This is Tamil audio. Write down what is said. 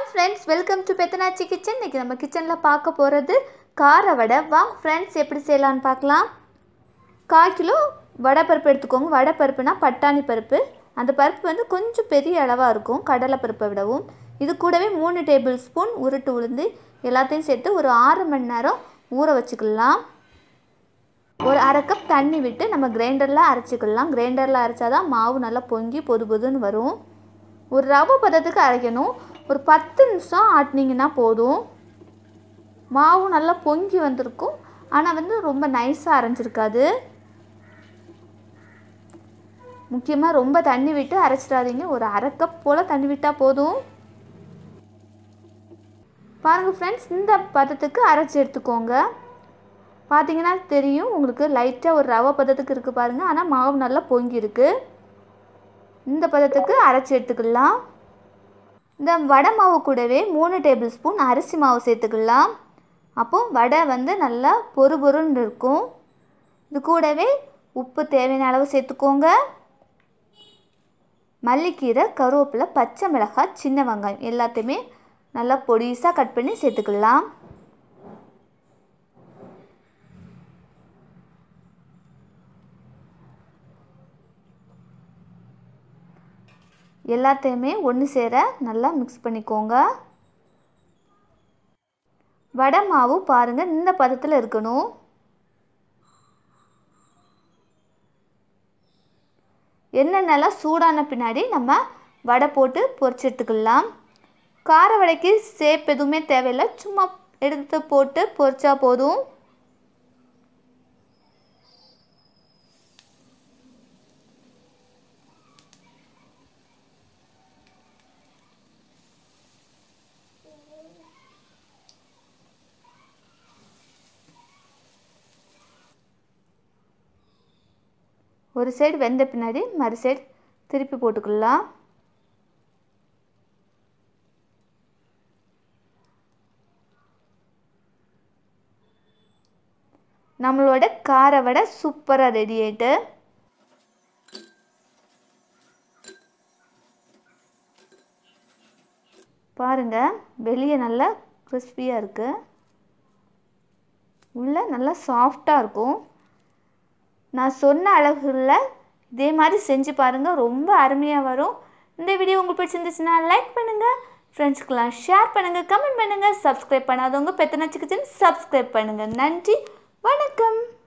friends, welcome to Pethanatchi kitchen. இன்னைக்கு நம்ம கிச்சன்ல பார்க்க போறது கார வடை. வாங்க फ्रेंड्स எப்படி செய்யலாம்னு பார்க்கலாம். 1/4 கிலோ வடை பருப்பு எடுத்துக்கோங்க. வடை பருப்புனா பட்டாணி பருப்பு. அந்த பருப்பு வந்து கொஞ்சம் பெரிய அளவா இருக்கும் கடலை பருப்பை விடவும். இது கூடவே 3 டேபிள் ஸ்பூன் உருட்டு உளுந்து எல்லாத்தையும் சேர்த்து ஒரு 6 மணி நேரம் ஊற வச்சுக்கலாம். ஒரு 1/2 கப் தண்ணி விட்டு நம்ம கிரைண்டர்ல அரைச்சிக்கலாம். கிரைண்டர்ல அரைச்சாதான் மாவு நல்லா பொங்கி பொதுபொதுன்னு வரும். ஒரு ரவை பதத்துக்கு அரைக்கணும். ஒரு 10 நிமிஷம் ஆட்டினீங்கன்னா போதும். மாவு நல்லா பொங்கி வந்திருக்கும். ஆனால் வந்து ரொம்ப நைஸாக அரைஞ்சிருக்காது. முக்கியமாக ரொம்ப தண்ணி விட்டு அரைச்சிடாதீங்க. ஒரு 1/2 கப் போல் தண்ணி விட்டால் போதும். பாருங்கள் ஃப்ரெண்ட்ஸ், இந்த பதத்துக்கு அரைச்சி எடுத்துக்கோங்க. பார்த்தீங்கன்னா தெரியும் உங்களுக்கு, லைட்டாக ஒரு ரவை பதத்துக்கு இருக்குது பாருங்கள். ஆனால் மாவு நல்லா பொங்கி இருக்குது. இந்த பதத்துக்கு அரைச்சி எடுத்துக்கலாம். இந்த வடை மாவு கூடவே 3 டேபிள் ஸ்பூன் அரிசி மாவு சேர்த்துக்கலாம். அப்போது வடை வந்து நல்லா பொறுபொருன்னு இருக்கும். இது கூடவே உப்பு தேவையான அளவு சேர்த்துக்கோங்க. மல்லிக்கீரை, கருவேப்பிலை, பச்சை மிளகாய், சின்ன வெங்காயம் எல்லாத்தையுமே நல்லா பொடிசாக கட் பண்ணி சேர்த்துக்கலாம். எல்லாத்தையுமே ஒன்று சேர நல்லா மிக்ஸ் பண்ணிக்கோங்க. வடை மாவு பாருங்கள் இந்த பதத்தில் இருக்கணும். எண்ணெய் நல்லா சூடான பின்னாடி நம்ம வடை போட்டு பொரிச்சு எடுத்துக்கலாம். கார வடைக்கு சேப் எதுவுமே தேவையில்லை, சும்மா எடுத்து போட்டு பொரிச்சா போதும். ஒரு சைடு வெந்த பின்னாடி மறு சைடு திருப்பி போட்டுக்கலாம். நம்மளோட கார வடை சூப்பராக ரெடி ஆயிட்டு. பாருங்க, வெளியே நல்லா கிறிஸ்பியாக இருக்குது, உள்ள நல்லா சாஃப்டாக இருக்கும். நான் சொன்ன அளவுல இதே மாதிரி செஞ்சு பாருங்கள், ரொம்ப அருமையாக வரும். இந்த வீடியோ உங்களுக்கு பிடிச்சிருந்துச்சுன்னா லைக் பண்ணுங்கள், ஃப்ரெண்ட்ஸ்க்கெலாம் ஷேர் பண்ணுங்கள், கமெண்ட் பண்ணுங்கள். சப்ஸ்கிரைப் பண்ணாதவங்க பெத்தனாச்சி கிச்சன் சப்ஸ்கிரைப் பண்ணுங்கள். நன்றி, வணக்கம்.